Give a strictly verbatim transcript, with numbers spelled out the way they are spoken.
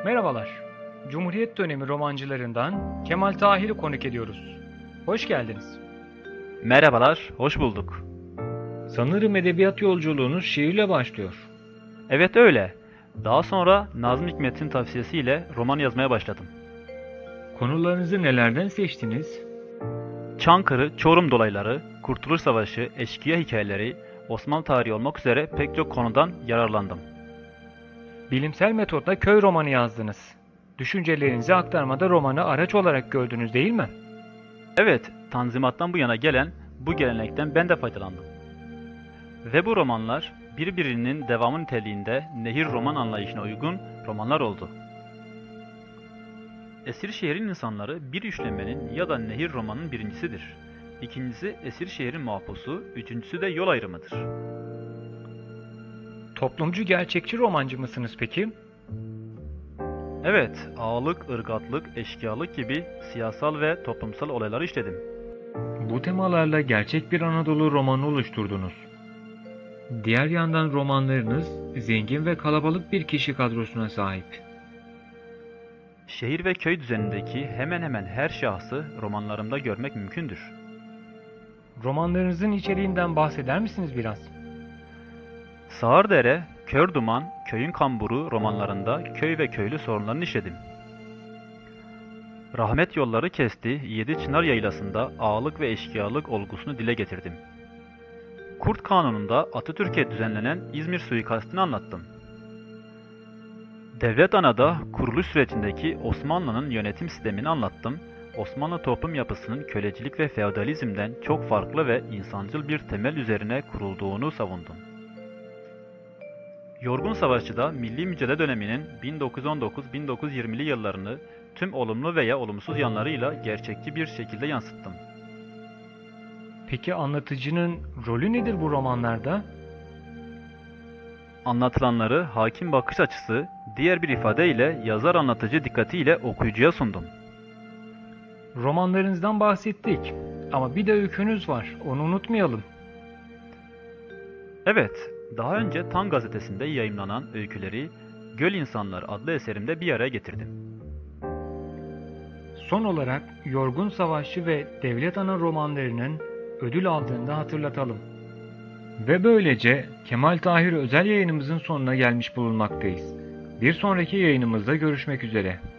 Merhabalar. Cumhuriyet dönemi romancılarından Kemal Tahir'i konuk ediyoruz. Hoş geldiniz. Merhabalar, hoş bulduk. Sanırım edebiyat yolculuğunuz şiirle başlıyor. Evet öyle. Daha sonra Nazım Hikmet'in tavsiyesiyle roman yazmaya başladım. Konularınızı nelerden seçtiniz? Çankırı, Çorum dolayları, Kurtuluş Savaşı, eşkıya hikayeleri, Osmanlı tarihi olmak üzere pek çok konudan yararlandım. Bilimsel metotla köy romanı yazdınız. Düşüncelerinizi aktarmada romanı araç olarak gördünüz değil mi? Evet, Tanzimat'tan bu yana gelen bu gelenekten ben de faydalandım. Ve bu romanlar birbirinin devamı niteliğinde nehir roman anlayışına uygun romanlar oldu. Esirşehir'in insanları bir üçlemenin ya da nehir romanın birincisidir. İkincisi Esirşehir'in mahpusu, üçüncüsü de yol ayrımıdır. Toplumcu gerçekçi romancı mısınız peki? Evet, ağalık, ırgatlık, eşkıyalık gibi siyasal ve toplumsal olayları işledim. Bu temalarla gerçek bir Anadolu romanı oluşturdunuz. Diğer yandan romanlarınız zengin ve kalabalık bir kişi kadrosuna sahip. Şehir ve köy düzenindeki hemen hemen her şahsı romanlarımda görmek mümkündür. Romanlarınızın içeriğinden bahseder misiniz biraz? Sağırdere, Kör Duman, Köyün Kamburu romanlarında köy ve köylü sorunlarını işledim. Rahmet Yolları Kesti, Yedi Çınar Yaylası'nda ağalık ve eşkıyalık olgusunu dile getirdim. Kurt Kanunu'nda Atatürk'e düzenlenen İzmir suikastını anlattım. Devlet Ana'da kuruluş sürecindeki Osmanlı'nın yönetim sistemini anlattım. Osmanlı toplum yapısının kölecilik ve feodalizmden çok farklı ve insancıl bir temel üzerine kurulduğunu savundum. Yorgun Savaşçı'da milli mücadele döneminin bin dokuz yüz on dokuz bin dokuz yüz yirmili yıllarını tüm olumlu veya olumsuz yanlarıyla gerçekçi bir şekilde yansıttım. Peki anlatıcının rolü nedir bu romanlarda? Anlatılanları hakim bakış açısı, diğer bir ifadeyle yazar anlatıcı dikkatiyle okuyucuya sundum. Romanlarınızdan bahsettik ama bir de öykünüz var, onu unutmayalım. Evet, daha önce Tan gazetesinde yayımlanan öyküleri Göl İnsanlar adlı eserimde bir araya getirdim. Son olarak Yorgun Savaşçı ve Devlet Ana romanlarının ödül aldığını da hatırlatalım. Ve böylece Kemal Tahir özel yayınımızın sonuna gelmiş bulunmaktayız. Bir sonraki yayınımızda görüşmek üzere.